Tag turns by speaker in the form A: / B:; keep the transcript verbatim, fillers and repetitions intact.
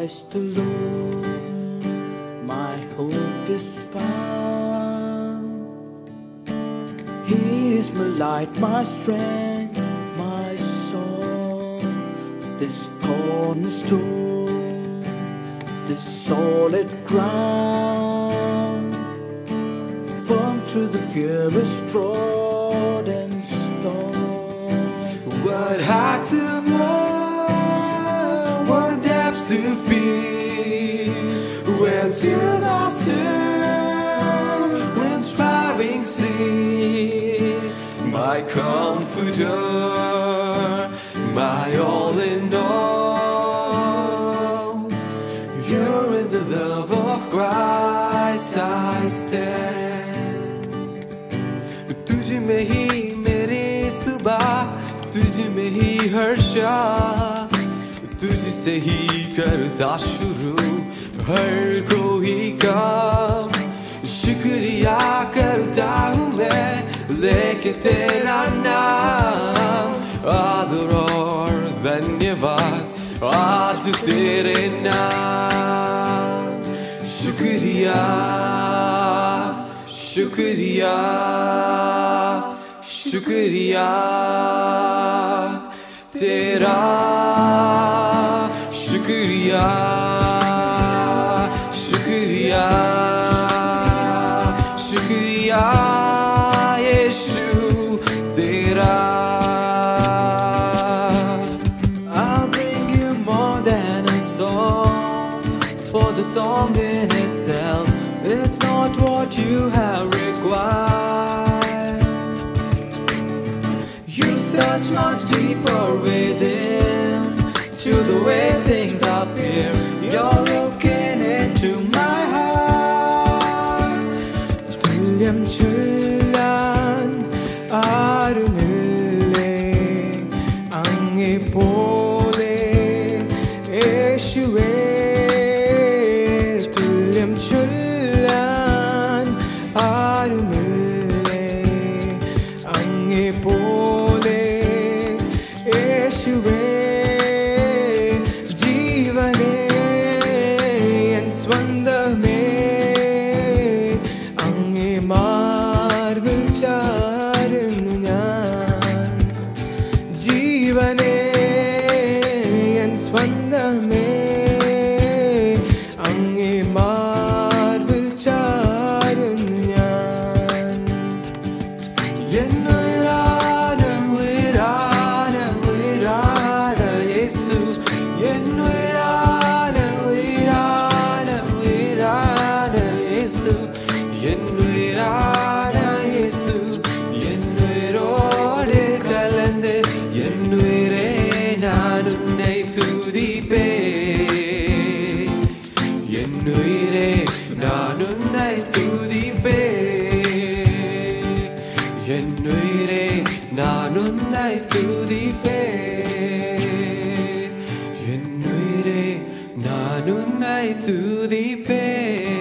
A: Christ alone my hope is found. He is my light, my strength, my song. This cornerstone, this solid ground, firm through the fiercest drought and storm.
B: What heights of love, what depths of peace, when tears are still, when striving cease. My comforter, my all in all, you're in the love of Christ I stand. तुझ में ही मेरी सुबह, तुझ में ही हर्षा, तुझसे ही करता शुरू हर कोई काम. शुक्रिया करता हूँ मैं लेके तेरा नाम. आदर और धन्यवाद आज तेरे नाम. शुक्रिया शुक्रिया शुक्रिया तेरा. शुक्रिया शुक्रिया शुक्रिया यीशु तेरा.
A: I'll bring you more than a song, for the song in itself is not what you have required. You search much deeper within to the way things appear. You're looking into my heart. തുല്യം ചൊല്ലാൻ ആരുമില്ലേ അങ്ങേ പോലെ യേശുവേ. തുല്യം ചൊല്ലാൻ ആരുമില്ലേ അങ്ങേ പോലെ യേശുവേ. ജീവനേ എൻ സ്വന്തമേ അങ്ങേ മാർവിൽ ചാരുന്നു ഞാൻ. ജീവനേ എൻ സ്വന്തമേ അങ്ങേ മാർവിൽ ചാരുന്നു ഞാൻ.
B: എന്നുയിരാണ് ഉയിരാണ് ഉയിരാണ് യേശു. എന്നുയിരാണ് ഉയിരാണ് ഉയിരാണ് യേശു. എന്നുയിരാണ് യേശു. എന്നുயிரோடு கலந்து என்னுயிரே நான் உன்னை துதிப்பேன். என்னுயிரே நான் உன்னை துதிப்பேன். என்னுயிரே நான் உன்னை துதிப்பேன். என்னுயிரே நான் உன்னை துதிப்பேன்.